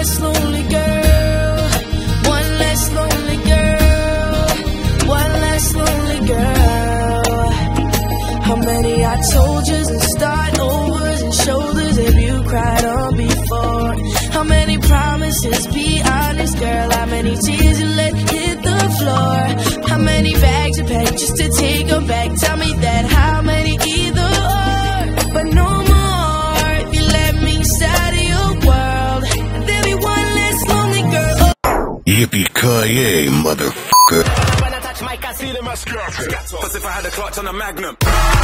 less lonely girl, one less lonely girl, one less lonely girl. How many I told yous and start overs and shoulders have you cried on before? How many promises, be honest girl, how many tears you let hit the floor? How many bags you packed just to take her back? Tell me that, how many either or? But no more, if you let me inside of your world, there'll be one less lonely girl. Yippee-ki-yay, motherfucker. When I touch my car, see them as cause if I had a clutch on a Magnum.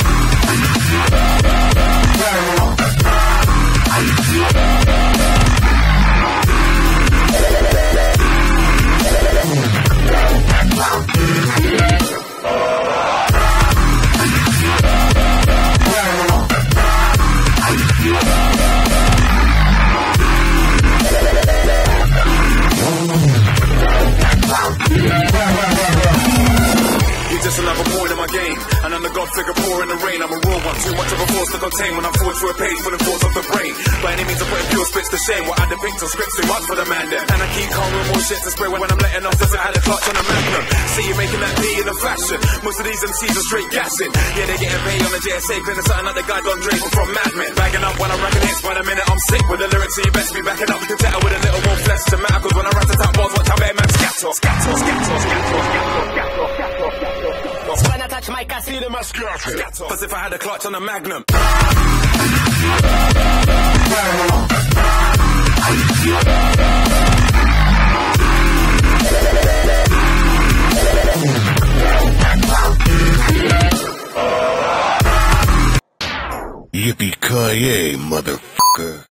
Just another point in my game, and I'm the god figure poor in the rain. I'm a raw one, too much of a force to contain. When I'm forged through a page full of thoughts of the brain, by any means I put pure spits to shame. What I depict on scripts too much for the man there, and I keep calm with more shit to spray when I'm letting off. Cause I had a clutch on a Magnum. See you making that B in a fashion. Most of these MCs are straight gassing. Yeah, they getting paid on the JSA, cleaning something like the guy Don Draper from Mad Men. Bagging up when I'm racking hits by the minute. I'm sick with the lyrics, so you best be backing up. You can tell with a little more flesh to matter. Cause when I rat the top balls, watch how bad man scatter. When I touch my car, see them as scatter. Cause if I had a clutch on a Magnum. Yippee-ki-yay, motherfucker.